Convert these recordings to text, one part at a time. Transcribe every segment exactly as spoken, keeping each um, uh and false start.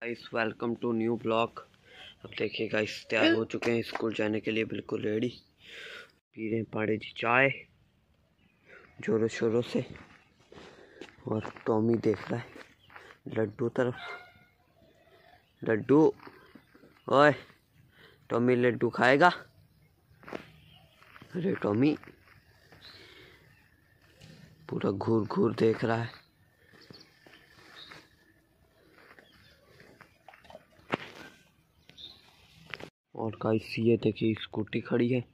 Guys welcome to new blog. अब देखिए guys तैयार हो चुके हैं स्कूल जाने के लिए, बिल्कुल रेडी। पी रहे हैं पाड़े जी चाय जोरों शोरों से। और टॉमी देख रहा है लड्डू तरफ। लड्डू, ओए टॉमी लड्डू खाएगा? अरे टॉमी पूरा घूर घूर देख रहा है। और गाइस ये देखिए स्कूटी खड़ी है,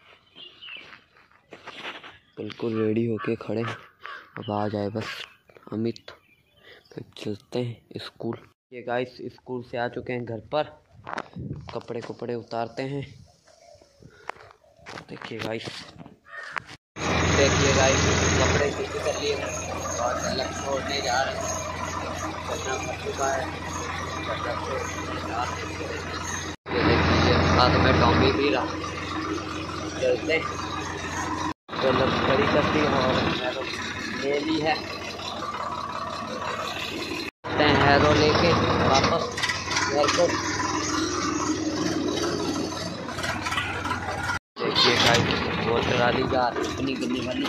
बिल्कुल रेडी होके खड़े हैं। अब आ जाए बस अमित, फिर चलते हैं स्कूल। ये गाइस स्कूल से आ चुके हैं घर पर, कपड़े कपड़े उतारते हैं। देखिए गाइस देखिए गाइस कपड़े चेंज कर लिए और अलग छोड़ने जा रहे हैं। चलना पड़ चुका है। ये देखिए साथ में टॉमी भी रहा। चलते मतलब खड़ी कर दी और ले ली है। हैरो लेके वापस घर को। देखिए गाइस वो ट्राली जा रही गली वाली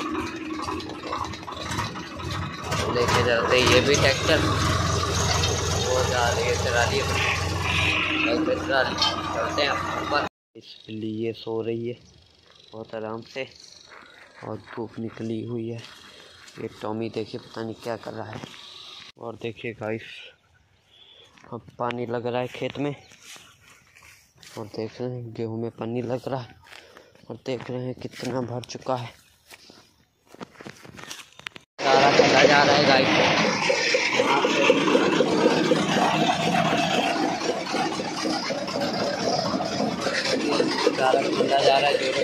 लेके जाते हैं। ये भी ट्रैक्टर वो जा रही है ट्राली ट्राली। चलते हैं ऊपर। इसलिए ये सो रही है बहुत आराम से और धूप निकली हुई है। ये टॉमी देखिए पता नहीं क्या कर रहा है। और देखिए गाइस अब पानी लग रहा है खेत में और देख रहे हैं गेहूं में पानी लग रहा है और देख रहे हैं कितना भर चुका है। सारा चला जा रहा है गाइस। सारा खुला जा रहा है जोरों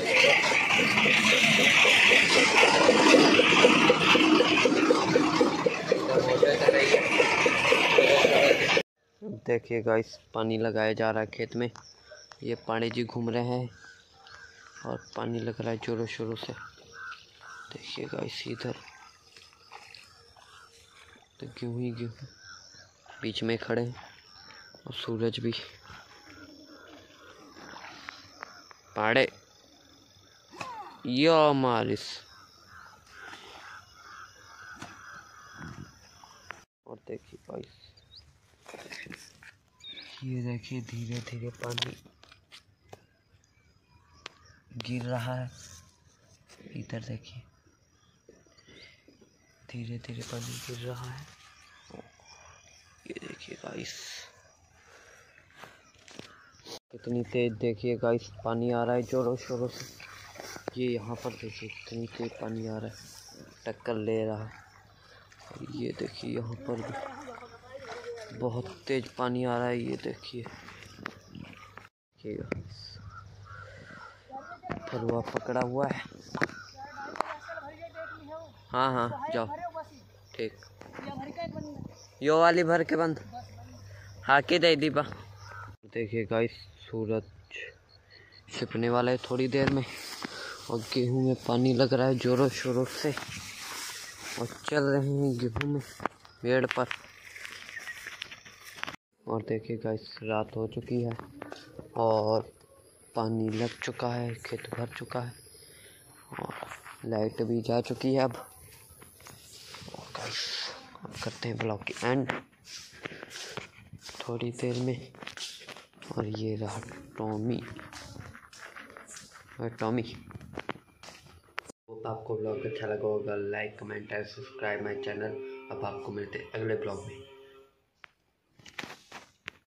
से। देखिए गाइस पानी लगाया जा रहा है खेत में। ये पाड़े जी घूम रहे हैं और पानी लग रहा है जोरों शोरों से। देखिए गाइस इधर तो गेहूं ही गेहूं बीच में खड़े हैं और सूरज भी। पाड़े यो मारिस। और देखिए गाइस ये देखिए धीरे धीरे पानी गिर रहा है। इधर देखिए धीरे धीरे पानी गिर रहा है। ये देखिए गाइस कितनी तेज देखिए गाइस पानी आ रहा है जोरों शोरों से। ये यहाँ पर देखिए कितनी तेज पानी आ रहा है, टक्कर ले रहा है। और ये देखिए यहाँ पर भी बहुत तेज पानी आ रहा है। ये देखिए फरुआ पकड़ा हुआ है। हाँ हाँ जाओ ठीक। यो वाली भर के बंद हाँ के दे दीपा। देखिए गाइस सूरज छिपने वाला है थोड़ी देर में और गेहूं में पानी लग रहा है जोरों शोरों से और चल रहे हैं गेहूं में पेड़ पर। और देखिए गाइस रात हो चुकी है और पानी लग चुका है, खेत भर चुका है और लाइट भी जा चुकी है। अब और गाइस अब करते हैं ब्लॉग की एंड थोड़ी देर में। और ये रहा टॉमी और टॉमी। आपको ब्लॉग अच्छा लगा होगा like comment and subscribe my channel. अब आपको मिलते हैं अगले ब्लॉग में।